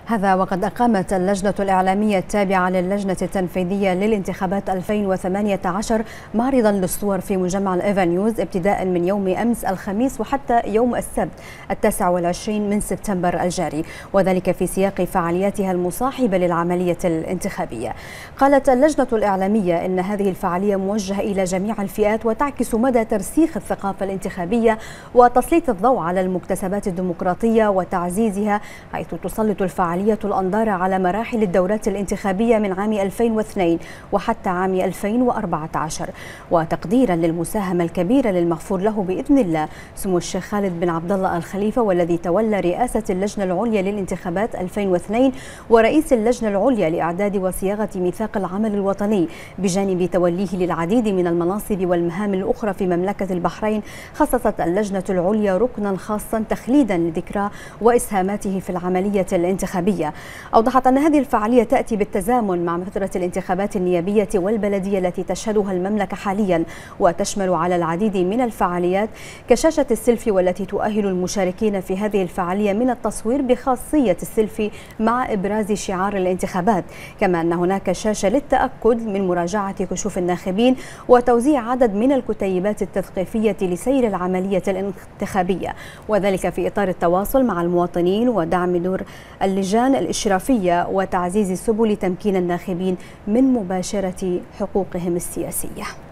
هذا وقد أقامت اللجنة الإعلامية التابعة للجنة التنفيذية للانتخابات 2018 معرضا للصور في مجمع الإيفانيوز ابتداء من يوم أمس الخميس وحتى يوم السبت 29 من سبتمبر الجاري، وذلك في سياق فعالياتها المصاحبة للعملية الانتخابية. قالت اللجنة الإعلامية إن هذه الفعالية موجهة إلى جميع الفئات وتعكس مدى ترسيخ الثقافة الانتخابية وتسليط الضوء على المكتسبات الديمقراطية وتعزيزها، حيث تسلط الفعالية الأنظار على مراحل الدورات الانتخابية من عام 2002 وحتى عام 2014، وتقديرا للمساهمة الكبيرة للمغفور له بإذن الله سمو الشيخ خالد بن عبد الله الخليفة، والذي تولى رئاسة اللجنة العليا للانتخابات 2002 ورئيس اللجنة العليا لإعداد وصياغة ميثاق العمل الوطني، بجانب توليه للعديد من المناصب والمهام الأخرى في مملكة البحرين. خصصت اللجنة العليا ركنا خاصا تخليدا لذكرى وإسهاماته في العملية الانتخابية. أوضحت أن هذه الفعالية تأتي بالتزامن مع فترة الانتخابات النيابية والبلدية التي تشهدها المملكة حاليا، وتشمل على العديد من الفعاليات كشاشة السيلفي، والتي تؤهل المشاركين في هذه الفعالية من التصوير بخاصية السيلفي مع إبراز شعار الانتخابات، كما أن هناك شاشة للتأكد من مراجعة كشوف الناخبين وتوزيع عدد من الكتيبات التثقيفية لسير العملية الانتخابية، وذلك في إطار التواصل مع المواطنين ودعم دور اللجان الإشرافية وتعزيز سبل تمكين الناخبين من مباشرة حقوقهم السياسية.